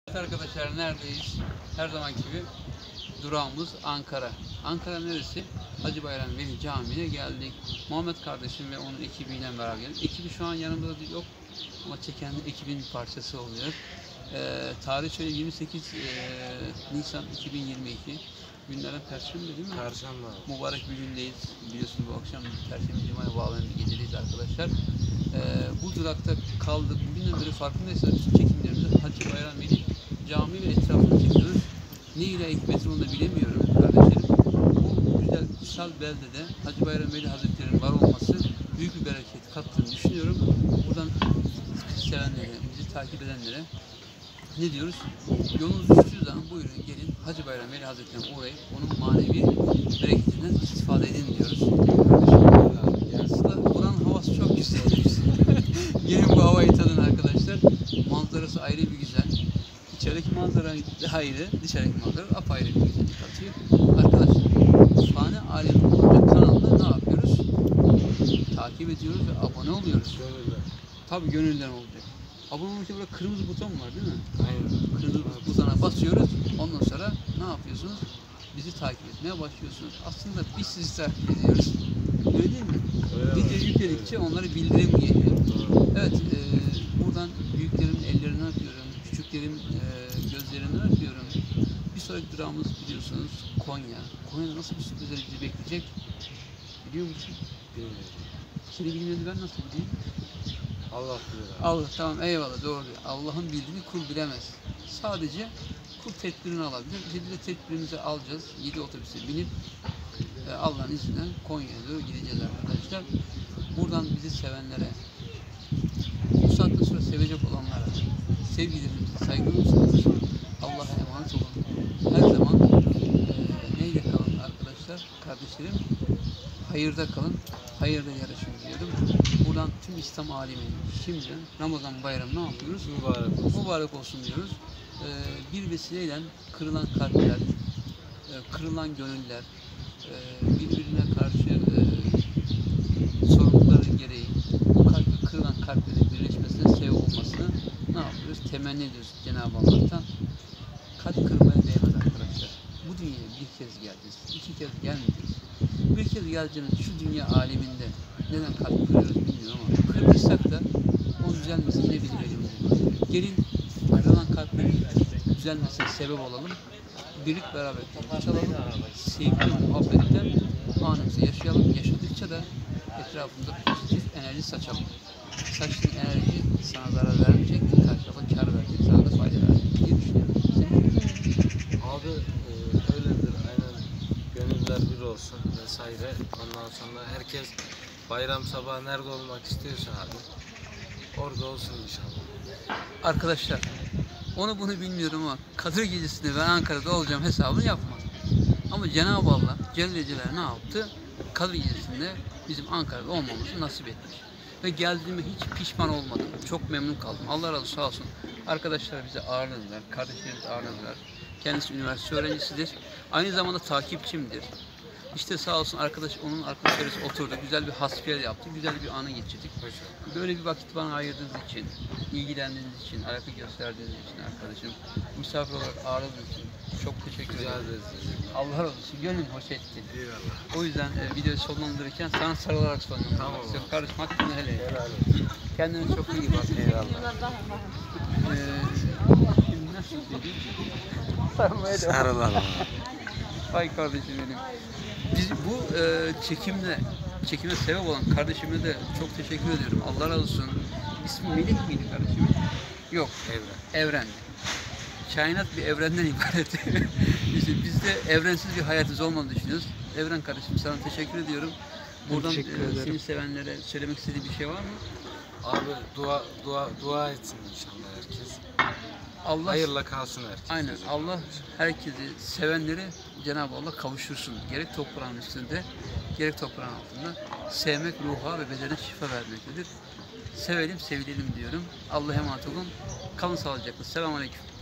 Evet arkadaşlar, neredeyiz? Her zaman gibi durağımız Ankara. Ankara neresi? Hacı Bayram Veli Camii'ne geldik. Muhammed kardeşim ve onun ekibiyle beraber geldik. Ekibi şu an yanımda yok ama çeken ekibin bir parçası oluyor. Tarih şöyle 28 Nisan 2022. Günlerden Perşembe değil mi? Perşembe. Mübarek bir gündeyiz. Biliyorsunuz bu akşam Perşembe Cuma'ya bağlanan bir gecedeyiz arkadaşlar. Bu durakta kaldık. Bugünden beri farkındaysanız bütün çekimlerimizi Hacı Bayram Veli Camii ve etrafını çekiyoruz. Ne ile hikmeti onu da bilemiyorum kardeşlerim. Bu güzel kutsal beldede Hacı Bayram Veli Hazretleri'nin var olması büyük bir bereket kattığını düşünüyorum. Buradan sevenlere, bizi takip edenlere ne diyoruz? Yolunuz düştüğü zaman buyurun gelin Hacı Bayram Veli Hazretleri'ne uğrayıp onun manevi bereketinden istifade edin diyoruz. Aslında buranın havası çok güzel. Gelin bu havayı tadın arkadaşlar. Manzarası ayrı bir güzel. İçerideki manzara ayrı, dışarıdaki manzara apayrı bir güzellik katıyor. Arkadaşlar, Fani Alem Olunca kanalda ne yapıyoruz? Takip ediyoruz ve abone oluyoruz. Tabii gönülden olacak. Abone olunca burada kırmızı buton var değil mi? Aynen. Kırmızı butona basıyoruz. Ondan sonra ne yapıyorsunuz? Bizi takip etmeye başlıyorsunuz. Aslında biz sizi takip ediyoruz. Öyle değil mi? Video yükledikçe onları bildirim geliyor. Evet, buradan büyüklerimin ellerinden öpüyorum. Küçüklerin gözlerinden öpüyorum. Bir sonraki durağımız biliyorsunuz Konya. Konya'da nasıl bir sürprizler bizi bekleyecek? Biliyor musun? Bilmiyorum. Seni bilmiyordu, ben nasıl bileyim? Allah bilir. Allah, tamam, eyvallah, doğru. Allah'ın bildiğini kul bilemez. Sadece kul tedbirini alabilir. Biz de tedbirimizi alacağız. 7 otobüse binip Allah'ın izniyle Konya'ya doğru gideceğiz arkadaşlar. Buradan bizi sevenlere, bu saatten sonra sevecek olanlara sevgilerimizi, saygılarımızı Allah'a emanet olun. Her zaman neyle kalın arkadaşlar, kardeşlerim? Hayırda kalın, hayırda yarışın diyorum. Buradan tüm İslam aleminin şimdiden Ramazan bayramı ne yapıyoruz? Mübarek olsun. Mübarek olsun diyoruz. Bir vesileyle kırılan kalpler, kırılan gönüller, birbirine karşı sorumlulukları gereği kırılan kalplerin birleşmesine sebep olmasını ne yapıyoruz? Temenni ediyoruz Cenab-ı Allah'tan. Kalp kırmaya değmez arkadaşlar. Bu dünyaya bir kez geleceğiz, iki kez gelmeyeceğiz. Bir kez geleceğimiz şu dünya aleminde neden kalp kırıyoruz bilmiyorum ama kırmışsak da onun düzelmesini ne bilir elimizde. Gelin kırılan kalplerin düzelmesine sebep olalım. Birlik beraber çalalım. Sevgi ve muhabbetten anımızı yaşayalım. Yaşadıkça da etrafımıza pozitif enerji saçalım. Saçtığın enerji sana zarar vermeyecek, karşılıklı kar verecek, sana da fayda verecek diye düşünüyorum. Abi öyledir aynen. Gönüller bir olsun vesaire. Ondan sonra herkes bayram sabahı nerede olmak istiyorsa abi orada olsun inşallah. Arkadaşlar, onu bunu bilmiyorum ama Kadir Gecesi'nde ben Ankara'da olacağım hesabını yapmadım. Ama Cenab-ı Allah Celle Celaluhu ne yaptı? Kadir Gecesi'nde bizim Ankara'da olmamızı nasip etmiş. Ve geldiğime hiç pişman olmadım. Çok memnun kaldım. Allah razı sağ olsun. Arkadaşlar bizi ağırladılar. Kardeşlerimiz ağırladılar. Kendisi üniversite öğrencisidir. Aynı zamanda takipçimdir. İşte sağ olsun arkadaş, onun arkadaşları oturdu. Güzel bir hasbihal yaptı. Güzel bir anı geçirdik. Böyle bir vakit bana ayırdığınız için, ilgilendiğiniz için, alaka gösterdiğiniz için arkadaşım, misafir olarak ağırladığınız için çok teşekkür ederim. Allah razı olsun. Gönlüm hoş etti. Eyvallah. O yüzden videoyu sonlandırırken sana sarılarak sonlandırmak Tamam. istiyorum. Kardeşim hakkını hele. Helal. Kendine çok iyi bak. Eyvallah. Şimdi nasıl söyleyeyim? Sarılalım. Ay kardeşim benim. Biz bu çekime sebep olan kardeşime de çok teşekkür ediyorum. Allah razı olsun. İsmi Melih miydi kardeşim? Yok. Evrendi. Kainat bir evrenden ibaret. Biz de evrensiz bir hayatımız olmadığını düşünüyoruz. Evren kardeşim, sana teşekkür ediyorum. Buradan seni sevenlere söylemek istediği bir şey var mı? Abi dua etsin inşallah herkes. Allah Hayırla kalsın herkes. Aynen. Allah herkesi, sevenleri Cenab-ı Allah kavuştursun. Gerek toprağın üstünde, gerek toprağın altında. Sevmek ruha ve bedene şifa vermektedir. Sevelim, sevilelim diyorum. Allah'a emanet olun. Kalın sağlıcakla. Selamun Aleyküm.